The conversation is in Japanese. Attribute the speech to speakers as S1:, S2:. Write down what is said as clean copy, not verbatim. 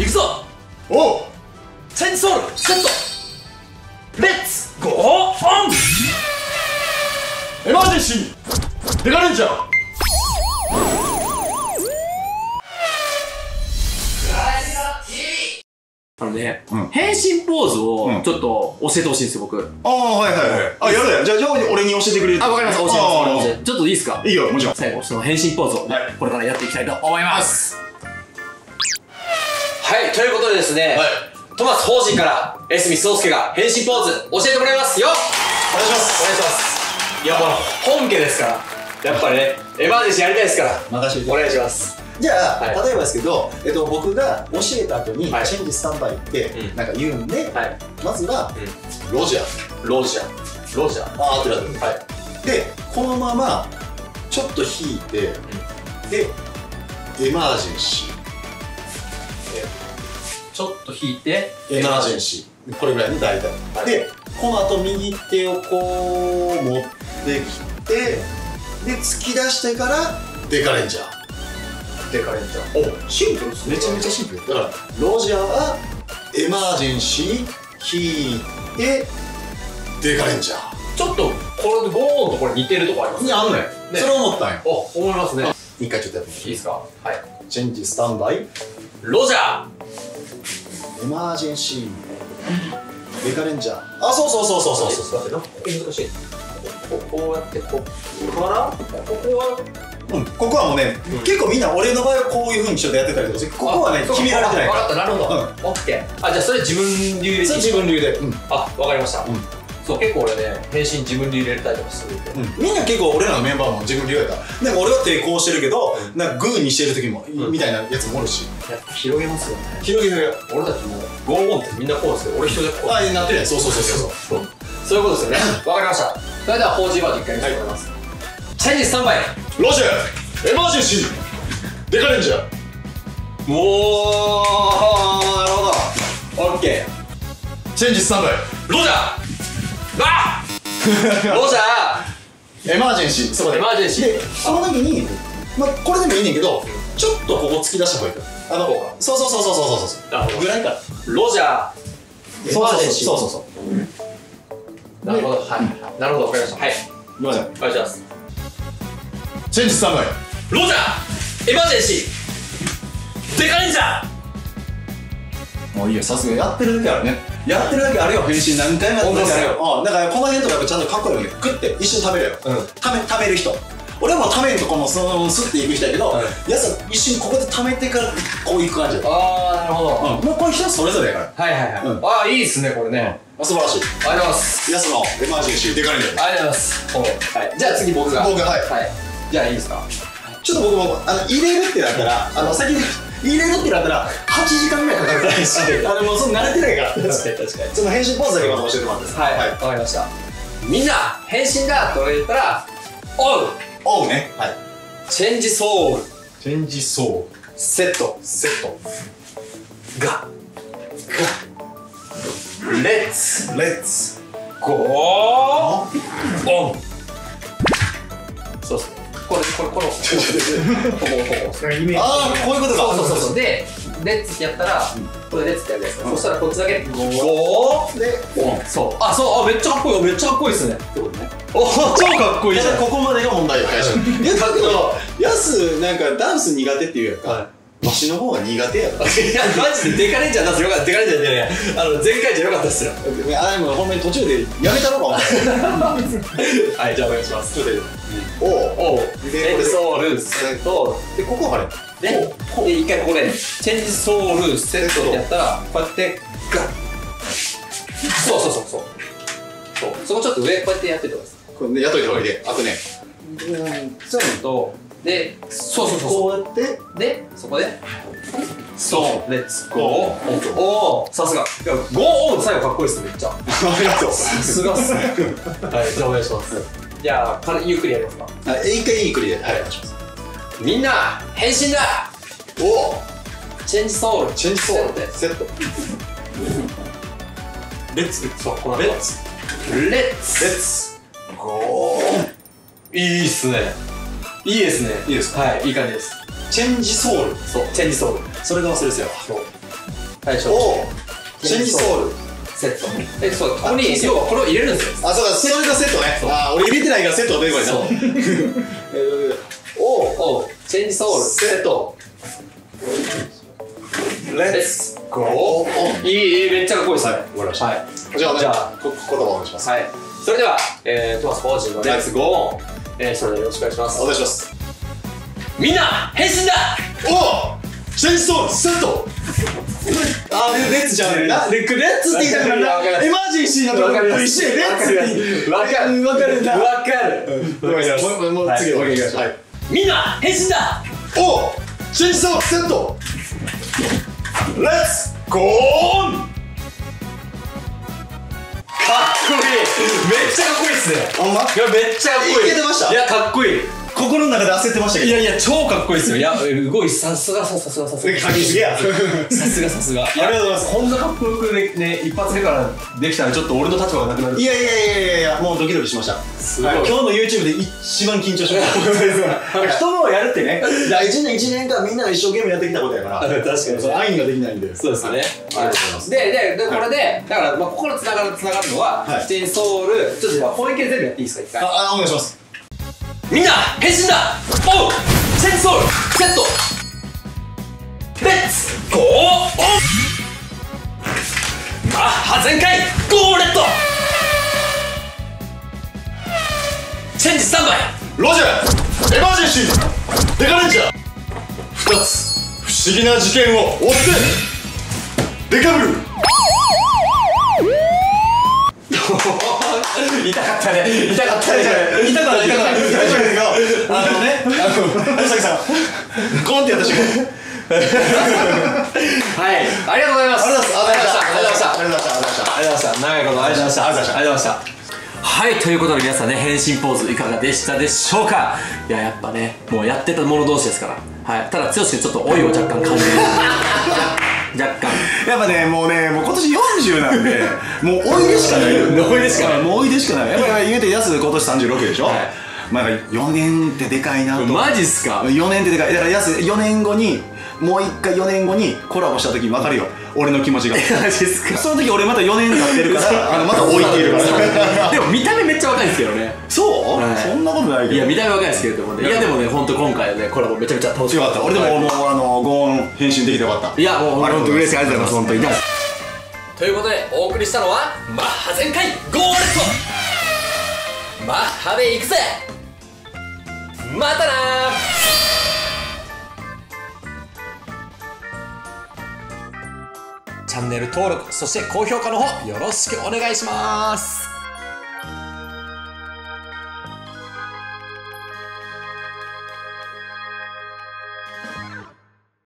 S1: くぞ。
S2: おう、
S1: チェンジソウルセット。レッツゴーオン。
S2: エマージェンシーデカレンジャー。
S1: 変身ポーズをちょっと教えてほしいんですよ、僕。
S2: ああ、はいはいはい。あ、やだよ。じゃあ俺に教えてくれる。
S1: あ、わかりました。教えます。ちょっといいですか？
S2: いいよ、もちろん。
S1: 最後、その変身ポーズをこれからやっていきたいと思います。はい、ということでですね、トマス法人から江角壮介が変身ポーズ教えてもらいますよ。
S2: お願いします。
S1: お願いします。いや、もう本家ですから、やっぱりね、エマージェンシーやりたいですから、
S2: 任せて
S1: お願いします。
S2: じゃあ、例えばですけど、僕が教えた後に、チ
S1: はい
S2: ェンジスタンバイってなんか言うんで、
S1: はい。
S2: まずは、ロジャー。
S1: ロジャー。ロジャー。
S2: あーってなってる。
S1: はい。
S2: で、このまま、ちょっと引いて、で、エマージェンシ
S1: ちょっと引いて、
S2: ー。エマージェンシー。これぐらいね、大体。で、この後右手をこう持ってきて、で、突き出してから、デカレンジャー。
S1: デカレンジャー。お、シンプルですね。
S2: めちゃめちゃシンプル。だから、ロジャーはエマージェンシー、引いて、デカレンジャー。
S1: ちょっと、これでゴーンとこれ似てるとこありますね。
S2: あんのよ。それ思ったんよ。
S1: お、思いますね。
S2: 一回ちょっとやってみて。
S1: いいですか？はい。
S2: チェンジスタンバイ、
S1: ロジャー。
S2: エマージェンシー、デカレンジャー。あ、そうそうそうそうそうそう。
S1: なんかここ難しい。こうやって、ここからここは、
S2: うん、ここはもうね、結構みんな俺の場合はこういう風にちょっとやってたりとかして、ここはね、決められてないから。
S1: 分かった、なるほど。オッケー。あ、じゃあそれ自分流で。
S2: それ自分流で。
S1: あ、わかりました。そう、結構俺ね、変身自分流で入れたりとかするんで。
S2: みんな結構俺らのメンバーも自分流やったら、なんか俺は抵抗してるけど、なんかグーにしてる時も、みたいなやつもおるし。
S1: やっぱ広げますよね。
S2: 広げる。
S1: 俺たちもゴーゴンってみんなこうですけど、俺一人でこう。
S2: あ、なってるやん。そうそうそうそう。
S1: そういうことですよね。わかりました。それでは 4G バージョン一回見せてもらいます。チェンジスタンバイ。
S2: ロジャー、エマージェンシー、デカレンジャー。
S1: おー、なるほど。オッケ
S2: ー。チェンジスタンバイ、
S1: ロジャー。あロジャ
S2: ー、エマージェンシー。そこで
S1: エマージェンシー
S2: で、その時に、まあこれでもいいねんけど、ちょっとここ突き出した方がいいから。そうそうそうそうそうそう。
S1: なるほど。
S2: ぐらいから。
S1: ロジャー、エマージェンシー。
S2: そうそうそう。
S1: なるほど、はい。なるほど、わかりました。はい。
S2: いきましょう。
S1: お願いします。
S2: チェンジスタンバイ、
S1: ロジャー、エマージェンシー、デカレンジャー。
S2: もういいよ、さすがやってるだけあるね。やってるだけあるよ、変身何回もやってるだけあるよ。だからこの辺とかやっぱちゃんとかっこいいわけよ。グッて一瞬食べるよ。ためる人。俺もためるとこのスッていく人やけど、やつは一瞬ここでためてからこういく感じだ。
S1: あー、なるほど。
S2: もうこれ人それぞれやから。
S1: はいはいはい。あー、いいっすね、これね。
S2: 素晴らしい。
S1: ありがとうございます。
S2: やつのエマージェンシーデカレンジャー。
S1: ありがとうございます。はい。じゃあ次僕が。
S2: 僕が、はい。
S1: じゃあいいですか？
S2: ちょっと僕も入れるってなったら、先に入れるってなったら8時間ぐらいかかるからし、もうその慣れてないから。確かに確かに。その変身ポーズだけまた教えてもらっていいですか？
S1: はい、わかりました。みんな変身だと言ったら、おう。
S2: おうね。はい。
S1: チェンジソウル。
S2: チェンジソウル。
S1: セット。
S2: セット。
S1: レッツ。
S2: レッツ。
S1: ゴー。オン。そうっすね。このここ。
S2: ああ、こういうことか。
S1: そう。で、レッツってやったら、これレッツってやるやつ。そしたらこっちだけゴーでオン。そう。あ、そう。あ、めっちゃかっこいい。めっちゃかっこいいっすね。お、超かっこいいじゃん。
S2: ここまでが問題よ、最初。いや、だけど、ヤスなんかダンス苦手っていうやんか。わしの方が苦手やから。
S1: いや、マジでデカレンジャー出すよかった。デカレンジャーじゃねえ。前回じゃよかったっすよ。
S2: あ、でもほんまに途中でやめたのかも。はい、
S1: じゃあお願いします。
S2: おう。
S1: チェンジソウルセット。
S2: で、ここあれ。
S1: で、一回ここで、チェンジソウルセットってやったら、こうやって、ガッ。そう。そこちょっと上、こうやってやっててください。
S2: これやっといた方がいいで。あとね。
S1: そういうのと、で、そう。
S2: こうやって、
S1: で、そこで、そう、レッツゴー。おー、さすが。ゴーオン最後かっこいいっす、めっちゃ。
S2: ありがとう。
S1: さすがっすね。はい、じゃあお願いします。じゃあ、ゆっくりやりますか。
S2: 一回ゆっくりで。はい、お願いします。
S1: みんな、変身だ。
S2: お
S1: チェンジソウル。
S2: チェンジソウルでセット。レッツ。
S1: そう、このレッツ。レッツ。
S2: ゴー。
S1: いいっすね。いいですね。
S2: いいですか？
S1: はい、いい感じです。
S2: チェンジソウル。
S1: そう、チェンジソウル。
S2: それが忘れてたよ。
S1: そう。 対象
S2: おチェンジソール
S1: セット。そうここに要はこれを入れるんですよ。
S2: あ、そうか、それがセットね。あ、俺入れてないからセットが出てこないな。
S1: おチェンジソールセット。
S2: レッツ
S1: ゴー。いいめっちゃかっこいいですね。
S2: わかりました。
S1: はい。
S2: じゃあ
S1: 言葉
S2: お願いします。
S1: はい。それではトマスポージのレッツゴー。それではよろしくお願いします。
S2: お願いします。
S1: みんな変身だ。
S2: おチェンジソールセット。あ、レッツじゃん。レッツって言いたくなるな。エマージェンシーのところ一緒にレッツって
S1: わかる
S2: わかるな。
S1: わかる。
S2: もう次お願いします。
S1: みんな変身だ。
S2: おチェンジソールセット。レッツゴーン。
S1: かっこいい。めっちゃかっこいいっすね。
S2: ほんま？
S1: いやめっちゃかっこいい。
S2: いけてました？
S1: いやかっこいい。
S2: 心の中で焦ってましたけど。
S1: いや超かっこいいっすよ。いやすごいさすが。
S2: 書きすぎや。
S1: さすが。
S2: ありがとうございます。
S1: こんなかっこよくね一発目からできたらちょっと俺の立場がなくなる。
S2: いやもうドキドキしました。
S1: すごい。
S2: 今日の YouTube で一番緊張しました。人のをやるってね。1年間みんなが一生懸命やってきたことやから。
S1: 確かに。
S2: その愛ができないんで。
S1: そうですね。
S2: ありがとうございます。
S1: でこれでだからここからつながるのはチェーンソール。ちょっとじゃあ本意見全部やっていいですか一回。
S2: お願いします。
S1: みんな変身だ。おうチェーンソールセット。レッツゴーオン。マッハ全開ゴーレット。チェンジスタンバイ。
S2: ロジャーエマージェンシーデカレンジャー。2つ不思議な事件を追ってデカブル。
S1: 痛かったね。
S2: 痛くないあのね大崎さんコンってやった瞬間。
S1: はい、ありがとうございます。
S2: ありがとうございました。
S1: 長いことありがとうございました。はい、ということで皆さんね、変身ポーズいかがでしたでしょうか。いや、やっぱね、もうやってた者同士ですから。はい、ただ剛にちょっと老いを若干感じる。若干
S2: やっぱね、もう今年40なんでもう老いでしかないよ。
S1: 老いでしかない。
S2: もう老いでしかない。やっぱり言うてやす今年36でしょ。まあ4年ってでかいなと。
S1: マジっすか。
S2: 4年ってでかい。だからやす4年後にもう一回4年後にコラボした時分かるよ、俺の気持ちが。
S1: マジっすか。
S2: その時俺また4年経ってるからまた老いているから。
S1: でも見た目めっちゃ若いんですけどね。
S2: そう？そんなことないけど。
S1: いや見た目若いですけれどもね。いやでもね、本当今回ねコラボめちゃめちゃ楽しかった。
S2: 俺でももうゴーン返信できてよかった。
S1: いやもう本当嬉しい。ありがとうございます。本当に。
S3: ということでお送りしたのはマッハ全開ゴーレット。マッハで行くぜ。またなー。チャンネル登録、そして高評価の方よろしくお願いします。